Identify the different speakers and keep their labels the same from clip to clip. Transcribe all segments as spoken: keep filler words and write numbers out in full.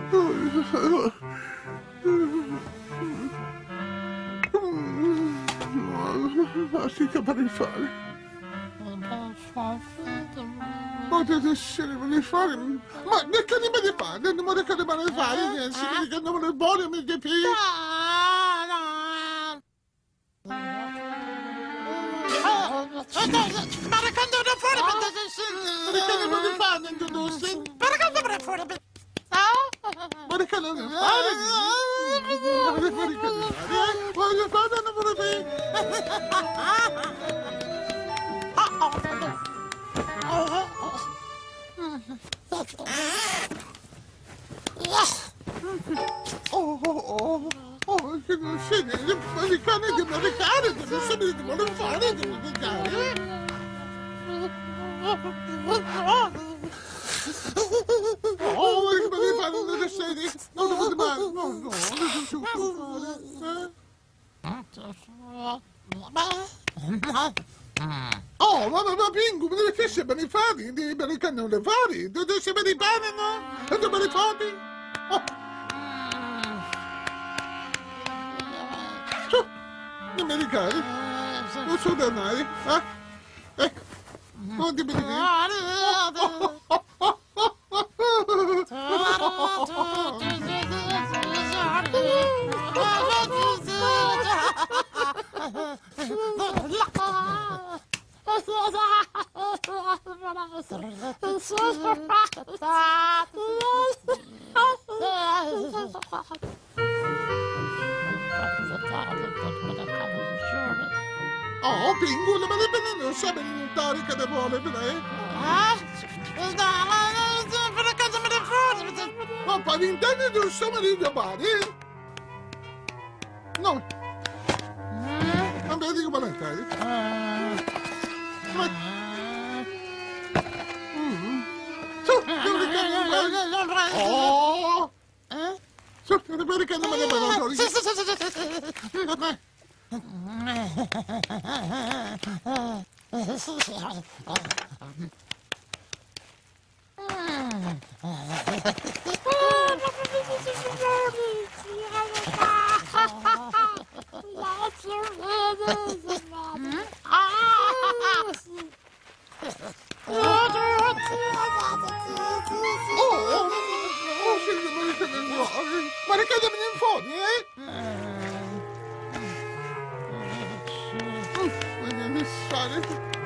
Speaker 1: Basta che per fare. Potete essere per fare. Ma che ne me ne fare? Non me ne fare fare, si vede che non me ne vuole, mi capisci?
Speaker 2: Para quando non fuori,
Speaker 1: Perché non me ne fanno in Dudussi?
Speaker 2: para quando non fuori,
Speaker 1: Perché non ne fare? Voglio fare, non me ne Oh, oh, oh, oh, che non sei gli americani di americani, non sono di voler fare di americani. Oh, che me ne fanno delle serie? Non lo vedo male, no, no, non si può fare. Oh, ma ma Pingu, ma deve essere per i fari, di americani non le fari, deve essere per i pani, no? E dove le fari? Oh. Gli americani non sono danari, eh? Ecco, non dimenticare. Oh, Pingu, le mele bene non sa bene che ne vuole, bene? Ma per intendere non sa bene di mare? No. Non vedi come la fai? Ma... Su, devi che... Oh! Su, devi che non me ne vado. Sì, sì, sì, sì. Ma che devi in fuori, eh? Fare.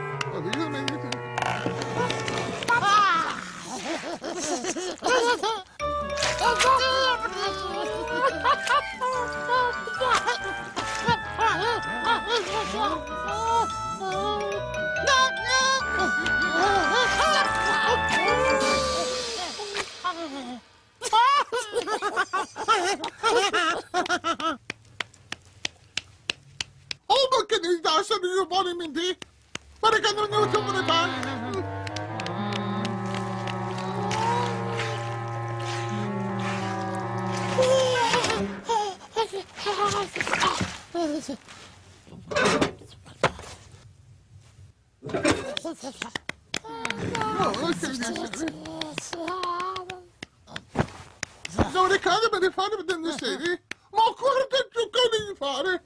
Speaker 1: Oh, ma che ne dà se io buoni menti? Ma che non ne ho come ne fai? Non le cade me ne fare vedendo serie? Ma ancora che giocare di fare?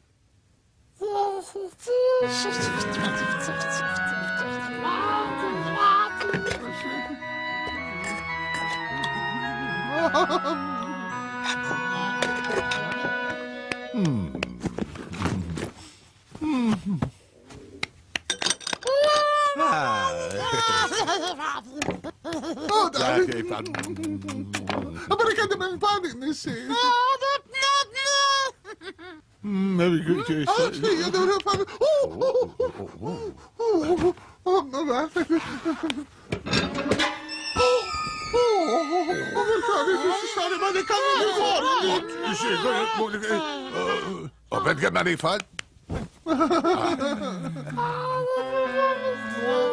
Speaker 1: Mm. Mm. Ah. Oh, dai. Ma perché devi fare nel senso? Ah, sì, io dovrei fare... Oh, oh, oh, oh, oh, oh, vabbè. Oh, necessario, ma le canne fuori!
Speaker 3: Oh, perché me ne fai?